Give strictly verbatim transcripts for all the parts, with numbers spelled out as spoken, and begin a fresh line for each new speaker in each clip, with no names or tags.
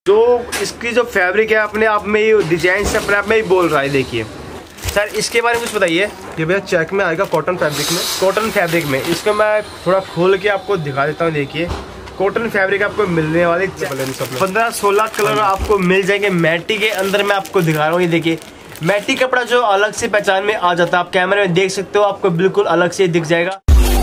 जो इसकी जो फैब्रिक है अपने आप में ही डिजाइन से अपने आप में ही बोल रहा है। देखिए सर इसके बारे में कुछ बताइए।
ये भैया चेक में आएगा, कॉटन फैब्रिक में।
कॉटन फैब्रिक में इसको मैं थोड़ा खोल के आपको दिखा देता हूँ। देखिए कॉटन फैब्रिक आपको मिलने वाले पंद्रह सोलह कलर आपको मिल जाएंगे। मैटी के अंदर मैं आपको दिखा रहा हूँ। ये देखिए मैटी कपड़ा जो अलग से पहचान में आ जाता है, आप कैमरे में देख सकते हो, आपको बिल्कुल अलग से दिख जाएगा।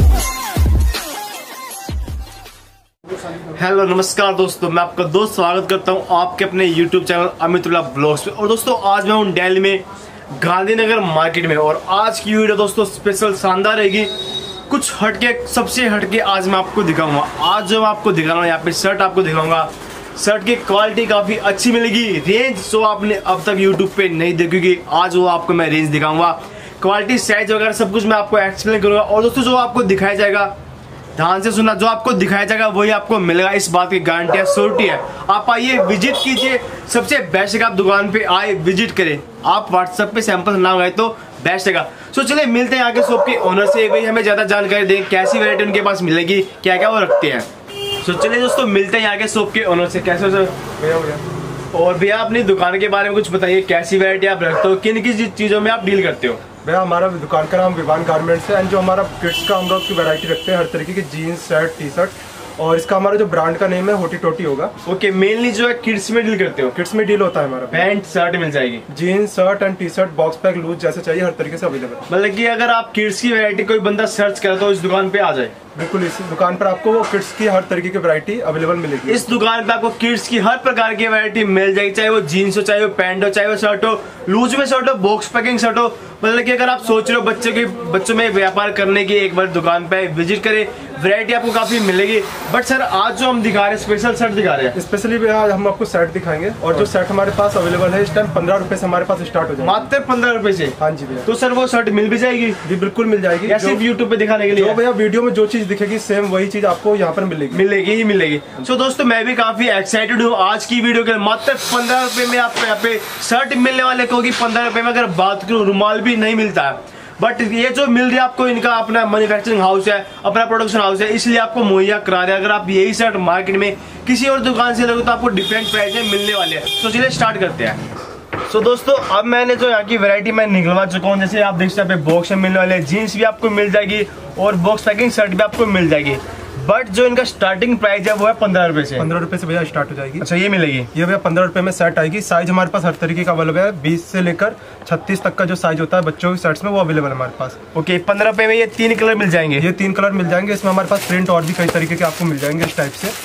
हेलो नमस्कार दोस्तों, मैं आपका दोस्त स्वागत करता हूं आपके अपने यूट्यूब चैनल अमितुल्लाह ब्लॉग्स पे। और दोस्तों आज मैं हूं दिल्ली में गांधीनगर मार्केट में, और आज की वीडियो दोस्तों स्पेशल शानदार रहेगी। कुछ हटके, सबसे हटके आज मैं आपको दिखाऊंगा। आज जो मैं आपको दिखा रहा हूँ यहाँ पे शर्ट आपको दिखाऊंगा। शर्ट की क्वालिटी काफ़ी अच्छी मिलेगी। रेंज जो आपने अब तक यूट्यूब पे नहीं देखी, आज वो आपको मैं रेंज दिखाऊंगा। क्वालिटी, साइज वगैरह सब कुछ मैं आपको एक्सप्लेन करूंगा। और दोस्तों जो आपको दिखाया जाएगा, ध्यान से सुनना, जो आपको दिखाया जाएगा वही आपको मिलेगा, इस बात की गारंटी है, श्योरिटी है। आप आइए, विजिट कीजिए। सबसे बेस्ट है आप दुकान पे आए, विजिट करें। आप व्हाट्सएप पे सैंपल ना गए तो बेस्ट है। सो चलिए मिलते हैं यहाँ के शॉप के ओनर से, भाई हमें ज्यादा जानकारी दें, कैसी वैरायटी उनके पास मिलेगी, क्या क्या वो रखते हैं। सो चलिए दोस्तों मिलते हैं यहाँ के शॉप के ओनर से। कैसे सर? भैया भैया और भैया अपनी दुकान के बारे में कुछ बताइए, कैसी वैरायटी आप रखते हो, किन किन चीजों में आप डील करते हो?
भैया हमारा दुकान का नाम विवान गारमेंट्स है, एंड जो हमारा किड्स का हम लोग की वैरायटी रखते हैं, हर तरीके की जीन्स, शर्ट, टी शर्ट। और इसका हमारा जो ब्रांड का नेम है होटी टोटी होगा।
ओके, मेनली जो है किड्स में डील करते हो?
किड्स में डील होता है हमारा।
पैंट शर्ट मिल जाएगी,
jeans, shirt and T shirt, box pack, loose, जैसे चाहिए हर तरीके से अवेलेबल।
मतलब कि अगर आप किड्स की वैरायटी कोई बंदा सर्च करे तो इस दुकान पे आ जाए।
बिल्कुल, इस दुकान पर आपको वो किड्स की हर तरीके की वैरायटी अवेलेबल मिलेगी।
इस दुकान पे आपको किड्स की हर प्रकार की वैरायटी मिल जाएगी, चाहे वो जीन्स हो, चाहे वो पैंट हो, चाहे वो शर्ट हो, लूज में शर्ट हो, बॉक्स पैकिंग शर्ट हो। मतलब कि अगर आप सोच रहे हो बच्चों की बच्चों में व्यापार करने की, एक बार दुकान पे विजिट करें, वैरायटी आपको काफी मिलेगी। बट सर आज जो हम दिखा रहे हैं स्पेशल शर्ट दिखा रहे हैं,
स्पेशली आज हम आपको शर्ट दिखाएंगे। और जो शर्ट हमारे पास अवेलेबल है इस टाइम पंद्रह रुपए से हमारे पास स्टार्ट हो जाएगा।
मात्र पंद्रह रुपए से?
हाँ जी भैया।
तो सर वो शर्ट मिल भी जाएगी?
जी बिल्कुल मिल जाएगी।
या सिर्फ यूट्यूब पे दिखाने के लिए?
जो भैया वीडियो में जो चीज दिखेगी सेम वही चीज आपको यहाँ पर मिलेगी।
मिलेगी ही मिलेगी। सो so, दोस्तों मैं भी काफी एक्साइटेड हूँ आज की वीडियो के लिए। मात्र पंद्रह रुपए में आपको यहाँ पे शर्ट मिलने वाले, क्योंकि पंद्रह रुपए में अगर बात करूँ रुमाल भी नहीं मिलता है। बट ये जो मिल रही है आपको, इनका अपना मैन्युफैक्चरिंग हाउस है, अपना प्रोडक्शन हाउस है, इसलिए आपको मुहैया करा रहे हैं। अगर आप यही शर्ट मार्केट में किसी और दुकान से लोगे तो आपको डिफरेंट प्राइस में मिलने वाले हैं। तो चलिए स्टार्ट करते हैं। सो so, दोस्तों अब मैंने जो यहाँ की वैरायटी मैं निकलवा चुका हूँ। जैसे आप देख सकते हैं बॉक्स में मिलने वाले जीन्स भी आपको मिल जाएगी और बॉक्स पैकिंग शर्ट भी आपको मिल जाएगी। बट जो इनका स्टार्टिंग प्राइस है वो है पंद्रह रुपए से।
पंद्रह रुपए से भैया स्टार्ट हो जाएगी।
अच्छा, ये मिलेगी?
ये भैया पंद्रह रुपए में सेट आएगी। साइज हमारे पास हर तरीके का अवेलेबल है, बीस से लेकर छत्तीस तक का जो साइज होता है बच्चों की शर्ट्स में वो अवेलेबल है हमारे पास।
ओके, पंद्रह रुपए में ये तीन कलर मिल जाएंगे?
ये तीन कलर मिल जाएंगे। इसमें हमारे पास प्रिंट और भी कई तरीके के आपको मिल जाएंगे इस टाइप से।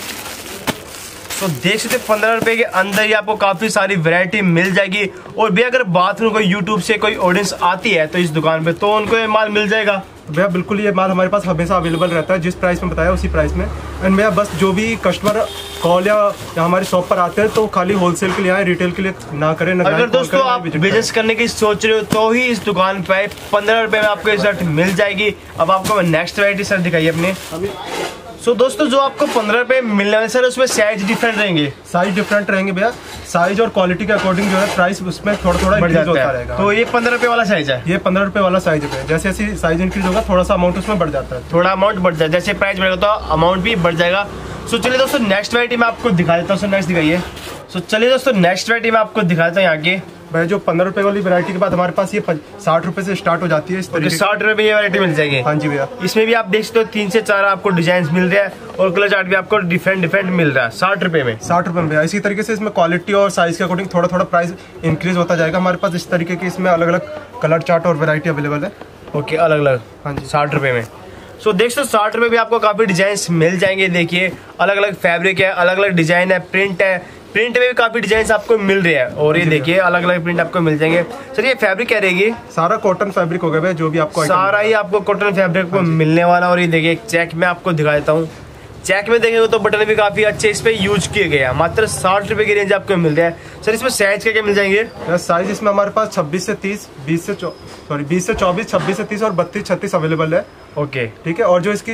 तो देख सकते पंद्रह रुपए के अंदर ही आपको काफी सारी वैरायटी मिल जाएगी। और भी अगर बात करूँ कोई यूट्यूब से कोई ऑडियंस आती है तो इस दुकान पे, तो उनको ये माल मिल जाएगा?
भैया बिल्कुल, ये माल हमारे पास हमेशा अवेलेबल रहता है, जिस प्राइस में बताया उसी प्राइस में। एंड भैया बस जो भी कस्टमर कॉल या, या हमारी शॉप पर आते हैं तो खाली होलसेल के लिए आए, रिटेल के लिए ना करें। ना
अगर दोस्तों आप बिजनेस करने की सोच रहे हो तो ही इस दुकान पे पंद्रह रुपए में आपको ये शर्ट मिल जाएगी। अब आपको नेक्स्ट वैरायटी सर दिखाइए अपने। सो so, दोस्तों जो आपको पंद्रह रुपए मिलने वाले सर, उसमें साइज डिफरेंट रहेंगे?
साइज डिफरेंट रहेंगे भैया। साइज और क्वालिटी के अकॉर्डिंग जो है प्राइस उसमें थोड़ा थोड़ा इंक्रीज होता रहेगा।
तो ये पंद्रह रुपए वाला साइज है?
ये पंद्रह रुपए वाला साइज है। जैसे जैसे साइज इंक्रीज होगा थोड़ा सा अमाउंट उसमें बढ़ जाता है।
थोड़ा अमाउंट बढ़ जाए, जैसे प्राइस बढ़ेगा तो अमाउंट भी बढ़ जाएगा। सो so, चलिए दोस्तों नेक्स्ट वैरायटी में आपको दिखा देता हूँ। नेक्स्ट दिखाइए। सो so, चलिए दोस्तों नेक्स्ट वैरायटी में आपको दिखा देता हूँ यहाँ की।
भाई जो पंद्रह रुपए वाली वैरायटी के बाद हमारे पास ये साठ रुपए से स्टार्ट हो जाती है। इस तरीके
साठ रुपए ये वैरायटी मिल जाएगी?
हाँ जी भैया।
इसमें भी आप देख सकते हो तीन से चार आपको डिजाइन मिल रहा है और कलर चार्ट भी आपको डिफरेंट डिफरेंट मिल रहा है साठ रुपए में।
साठ रुपए में भैया। इसी तरीके से इसमें क्वालिटी और साइज के अकॉर्डिंग थोड़ा थोड़ा प्राइस इंक्रीज होता जाएगा हमारे पास। इस तरीके की इसमें अलग अलग कलर चार्ट और वैरायटी अवेलेबल है।
ओके, अलग अलग। हाँ जी, साठ रुपए में। सो so, देख सकते साठ रुपए भी आपको काफी डिजाइन मिल जाएंगे। देखिए अलग अलग फैब्रिक है, अलग अलग डिजाइन है, प्रिंट है। प्रिंट में भी काफी डिजाइन आपको मिल रहे हैं। और ये देखिए अलग अलग प्रिंट आपको मिल जाएंगे। सर ये फैब्रिक क्या रहेगी?
सारा कॉटन फैब्रिक होगा भैया, जो भी आपको
सारा ही आपको कॉटन फैब्रिक को मिलने वाला। और ये देखिए चेक में आपको दिखा देता हूँ। चेक में देखेंगे तो बटन भी काफी अच्छे इस पे यूज किए गए हैं। मात्र साठ रुपए की रेंज आपको मिल रहा है। सर इसमें साइज क्या क्या मिल जाएंगे?
साइज इसमें हमारे पास छब्बीस से तीस, बीस से सॉरी बीस से चौबीस, छब्बीस से तीस और बत्तीस छत्तीस अवेलेबल है।
ओके
ठीक है। और जो इसकी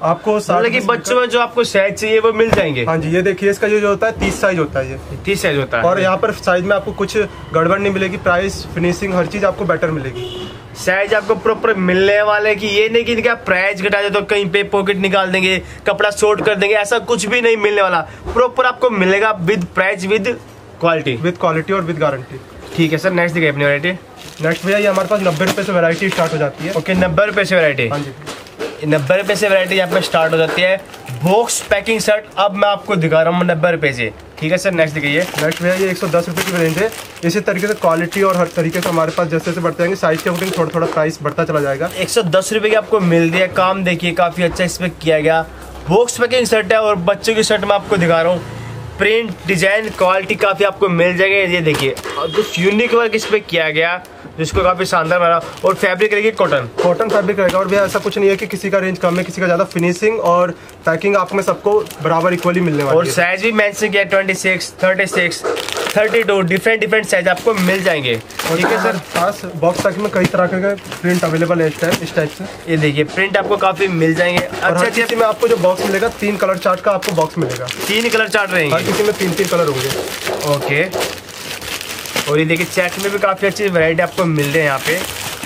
आपको
मतलब कि बच्चों में जो आपको साइज चाहिए वो मिल जाएंगे।
हाँ जी, ये देखिए इसका जो होता है तीस साइज होता है, ये
तीस साइज होता है।
और यहाँ पर साइज में आपको कुछ गड़बड़ नहीं मिलेगी, प्राइस फिनिशिंग हर चीज आपको बेटर मिलेगी।
साइज आपको प्रॉपर मिलने वाले की ये नहीं कि इनका प्राइस घटा दे तो कहीं पे पॉकेट निकाल देंगे, कपड़ा शॉर्ट कर देंगे, ऐसा कुछ भी नहीं मिलने वाला। प्रॉपर आपको मिलेगा with price with quality,
with quality और विद गारंटी।
ठीक है सर, नेक्स्ट दिखाइए अपनी वैरायटी।
नेक्स्ट भैया ये हमारे पास नब्बे रुपए से वैरायटी स्टार्ट हो जाती है।
ओके, नब्बे रुपए से वैरायटी।
हाँ जी,
नब्बे रुपए से वैरायटी यहाँ पे स्टार्ट हो जाती है। बॉक्स पैकिंग शर्ट अब मैं आपको दिखा रहा हूँ नब्बे रुपए से। ठीक है सर, नेक्स्ट दिखाइए।
नेक्स्ट भैया ये एक सौ दस रुपए की रेंज है। इसी तरीके से क्वालिटी और हर तरीके से हमारे पास जैसे जैसे बढ़ते जाएंगे साइज के अकॉर्डिंग थोड़ा थोड़ा प्राइस बढ़ता चला जाएगा।
एक सौ दस रुपए की आपको मिल रही है। काम देखिए काफी अच्छा इस पे किया गया। बॉक्स पैकिंग शर्ट है और बच्चों की शर्ट मैं आपको दिखा रहा हूँ। प्रिंट, डिजाइन, क्वालिटी काफी आपको मिल जाएगा। ये देखिए कुछ यूनिक वर्क इस पे किया गया जिसको काफी शानदार बना। और फैब्रिक रहेगी कॉटन,
कॉटन फैब्रिक रहेगा। और भैया ऐसा कुछ नहीं है कि किसी का रेंज कम है किसी का ज्यादा। फिनिशिंग और पैकिंग आप में सबको बराबर इक्वली मिलने वाली है।
और साइज भी मेंशन किया छब्बीस, छत्तीस, बत्तीस डिफरेंट डिफरेंट साइज आपको मिल जाएंगे। ठीक है सर,
खास बॉक्स पैकिंग में कई तरह के प्रिंट अवेलेबल है इस टाइप इस टाइप से।
ये देखिए प्रिंट आपको काफी मिल जाएंगे।
अच्छा, किसी में आपको जो बॉक्स मिलेगा तीन कलर चार्ट का आपको बॉक्स मिलेगा।
तीन कलर चार्ट रहेंगे,
हर किसी में तीन तीन कलर होंगे।
ओके, और ये देखिए चेक में भी काफी अच्छी वैरायटी आपको मिल रही है। यहाँ पे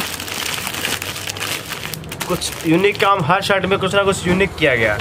कुछ यूनिक काम, हर शर्ट में कुछ ना कुछ यूनिक किया गया।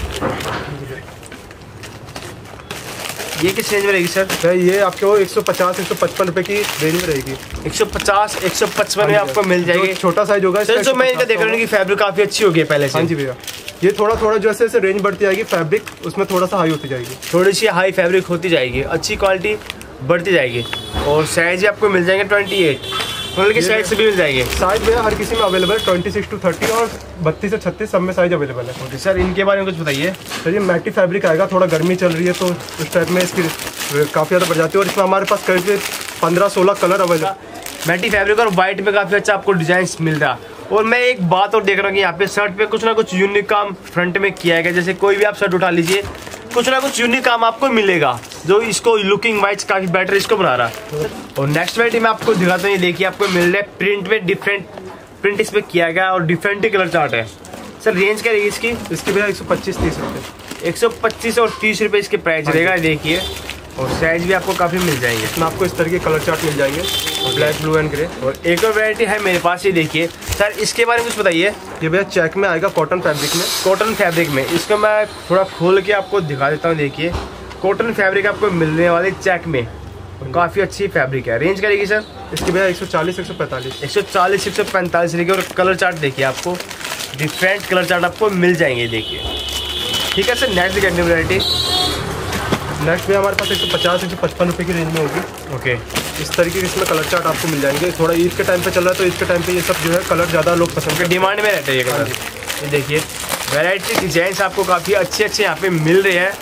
ये किस रेंज में रहेगी सर?
ये आपको एक सौ पचास एक सौ पचपन रुपए की रेंज में रहेगी।
एक सौ पचास एक सौ पचपन में आपको मिल जाएगी।
छोटा साइज होगा
सर। जो मैं इनका देख रहा हूँ कि फैब्रिक काफी अच्छी होगी पहले से।
हाँ जी भैया, ये थोड़ा थोड़ा जैसे जैसे रेंज बढ़ती जाएगी फैब्रिक उसमें थोड़ा सा हाई होती जाएगी।
थोड़ी सी हाई फैब्रिक होती जाएगी, अच्छी क्वालिटी बढ़ती जाएगी। और साइज भी आपको मिल जाएंगे अट्ठाईस, मतलब कि साइज से भी मिल जाएंगे।
साइज भैया हर किसी में अवेलेबल है, छब्बीस टू तीस और बत्तीस से छत्तीस सब में साइज अवेलेबल है।
ओके सर, इनके बारे में कुछ बताइए।
सर ये मैटी फैब्रिक आएगा, थोड़ा गर्मी चल रही है तो उस टाइप में इसकी काफ़ी ज़्यादा बढ़ जाती है। और इसमें हमारे पास करीब पंद्रह सोलह कलर अवेलेबल।
मैटी फैब्रिक और वाइट में काफ़ी अच्छा आपको डिजाइन मिल रहा है। और मैं एक बात और देख रहा हूँ कि यहाँ पे शर्ट पे कुछ ना कुछ यूनिक काम फ्रंट में किया गया। जैसे कोई भी आप शर्ट उठा लीजिए, कुछ ना कुछ यूनिक काम आपको मिलेगा जो इसको लुकिंग वाइज काफी बेटर इसको बना रहा है। और नेक्स्ट वैरायटी मैं आपको दिखाता हूँ। ये देखिए आपको मिल रहा है प्रिंट में डिफरेंट प्रिंट इस पे किया गया और डिफरेंट ही कलर चार्ट है। सर रेंज क्या रहेगी इसकी?
इसकी भैया एक सौ पच्चीस तीस रुपये
एक सौ पच्चीस और तीस रुपये इसके प्राइस रहेगा। देखिए, और साइज भी आपको काफी मिल जाएंगे।
इसमें आपको इस तरह के कलर चार्ट मिल जाएंगे, ब्लैक, ब्लू एंड ग्रे।
और एक और वैरायटी है मेरे पास, ये देखिए सर इसके बारे में कुछ बताइए।
ये भैया चेक में आएगा, कॉटन फैब्रिक में।
कॉटन फैब्रिक में इसको मैं थोड़ा खोल के आपको दिखा देता हूँ। देखिए कॉटन फैब्रिक आपको मिलने वाली चेक में, काफी अच्छी फैब्रिक है। रेंज करेगी सर
इसकी भैया एक सौ चालीस एक सौ पैंतालीस
एक सौ चालीस एक सौ पैंतालीस रहेगी। और कलर चार्ट देखिए आपको डिफरेंट कलर चार्ट आपको मिल जाएंगे। देखिए, ठीक है सर, नेक्स्ट दिखाएंगे वैरायटी।
नेक्स्ट भी हमारे पास एक सौ पचास एक सौ पचपन रुपये की रेंज में होगी।
ओके,
इस तरीके के इसमें कलर चार्ट आपको मिल जाएंगे। थोड़ा ईद के टाइम पे चल रहा है तो ईद के टाइम पे ये सब जो है कलर ज़्यादा लोग पसंद करते हैं,
डिमांड में रहते हैं ये कलर। ये देखिए वैरायटी डिजाइन आपको काफ़ी अच्छे अच्छे यहाँ पे मिल रहे हैं।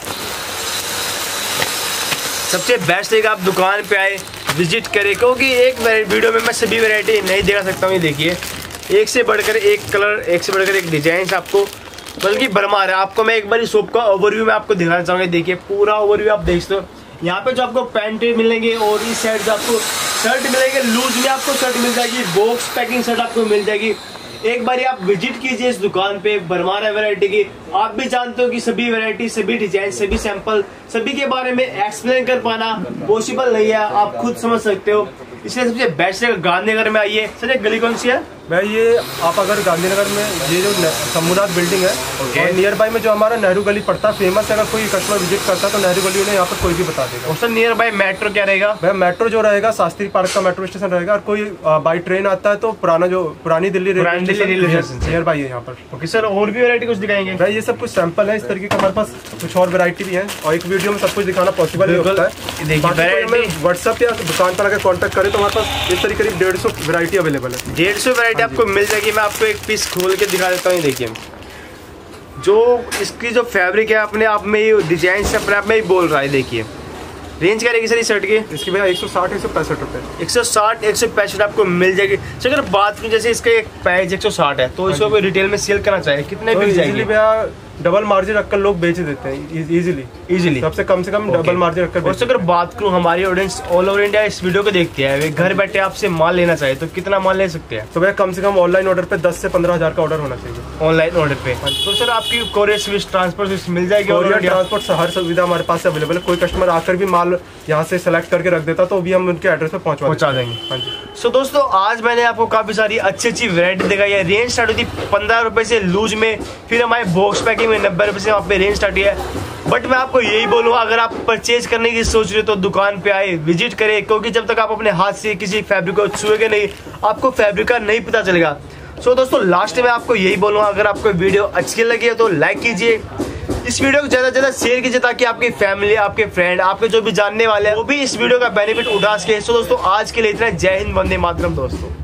सबसे बेस्ट है कि आप दुकान पे आए, विजिट करें, क्योंकि एक वीडियो में मैं सभी वैरायटी नहीं दिखा सकता हूँ। ये देखिए एक से बढ़कर एक कलर, एक से बढ़कर एक डिजाइन आपको बल्कि भरमार है। आपको मैं एक बार शॉप का ओवरव्यू में आपको दिखाना चाहूँगा। देखिए पूरा ओवरव्यू आप देख सकते हो। यहाँ पे जो आपको पैंट मिलेंगे और इस साइड जो आपको शर्ट मिलेंगे, लूज में आपको शर्ट मिल जाएगी, बॉक्स पैकिंग शर्ट आपको मिल जाएगी। एक बार आप विजिट कीजिए इस दुकान पे, भरमार है वैरायटी की। आप भी जानते हो कि सभी वैरायटी, सभी डिजाइन, सभी सैंपल, सभी के बारे में एक्सप्लेन कर पाना पॉसिबल नहीं है, आप खुद समझ सकते हो। इसलिए सबसे बेस्ट है गांधीनगर में आइए। सर ये गली कौन सी है?
भाई ये आप अगर गांधीनगर में ये जो समुदाय बिल्डिंग है
okay.
और नियर बाय में जो हमारा नेहरू गली पड़ता है, फेमस है। अगर कोई कस्टमर विजिट करता है तो नेहरू गली उन्हें यहाँ पर कोई भी बता देगा।
और सर नियर बाय मेट्रो क्या रहेगा?
भाई मेट्रो जो रहेगा शास्त्री पार्क का मेट्रो स्टेशन रहेगा। और कोई बाई ट्रेन आता है तो पुराना जो पुरानी दिल्ली नियर बाय है यहाँ पर।
ओके सर, और भी वैरायटी कुछ दिखाएंगे?
भाई ये सब कुछ सैंपल है, इस तरीके का हमारे पास कुछ और वैरायटी भी है और एक वीडियो में सब कुछ दिखाना पॉसिबल नहीं होता है। व्हाट्सएप या दुकान पर अगर कॉन्टैक्ट करें तो हमारे पास इस तरीके करीब डेढ़ सौ वैरायटी अवेलेबल है।
डेढ़ सौ वैरायटी आपको मिल जाएगी। मैं आपको एक पीस खोल के दिखा देता हूँ। देखिए जो इसकी जो फैब्रिक है अपने आप में ही डिजाइन से अपने आप में ही बोल रहा है। देखिए रेंज क्या रहेगी सर इस शर्ट की?
इसकी भैया एक सौ साठ एक सौ पैंसठ रुपये
एक सौ साठ एक सौ पैंसठ आपको मिल जाएगी। सर अगर बात करूँ जैसे इसका एक प्राइस एक सौ साठ है तो इसको कोई रिटेल में सेल करना चाहे कितने मिल जाएगी?
भैया डबल मार्जिन रखकर लोग बेच देते हैं इजीली
इजीली
सबसे कम से कम डबल मार्जिन रखकर।
और अगर बात करूँ हमारी ऑडियंस ऑल ओवर इंडिया इस वीडियो को देखती है, वे घर बैठे आपसे माल लेना चाहे तो कितना माल ले सकते हैं?
तो भैया कम से कम ऑनलाइन ऑर्डर पे दस से पंद्रह हजार का ऑर्डर होना चाहिए
ऑनलाइन ऑर्डर पे। तो सर आपकी कोरियर सर्विस ट्रांसपोर्ट सर्विस मिल जाएगी?
कोरियर ट्रांसपोर्ट हर सुविधा हमारे पास अवेलेबल है। कोई कस्टमर आकर भी माल यहाँ से सेलेक्ट करके रख देता तो भी हम उनके एड्रेस पे पहुंचवा
पहुंचा देंगे।
हाँ जी।
सो so, दोस्तों आज मैंने आपको काफी सारी अच्छी अच्छी वैरायटी दिखाई है। रेंज स्टार्ट होती है पंद्रह रुपए से लूज में, फिर हमारे बॉक्स पैकिंग में नब्बे रुपए से वहाँ पे रेंज स्टार्ट है। बट मैं आपको यही बोलूँगा, अगर आप परचेज करने की सोच रहे हो तो दुकान पे आए, विजिट करें, क्योंकि जब तक आप अपने हाथ से किसी फैब्रिक को छुएंगे नहीं, आपको फैब्रिक का नहीं पता चलेगा। सो so, दोस्तों लास्ट में आपको यही बोलूँगा, अगर आपको वीडियो अच्छी लगी है तो लाइक कीजिए, इस वीडियो को ज्यादा से ज्यादा शेयर कीजिए ताकि आपकी फैमिली, आपके फ्रेंड, आपके जो भी जानने वाले हैं वो भी इस वीडियो का बेनिफिट उठा सके। सो दोस्तों आज के लिए इतना। जय हिंद, वंदे मातरम दोस्तों।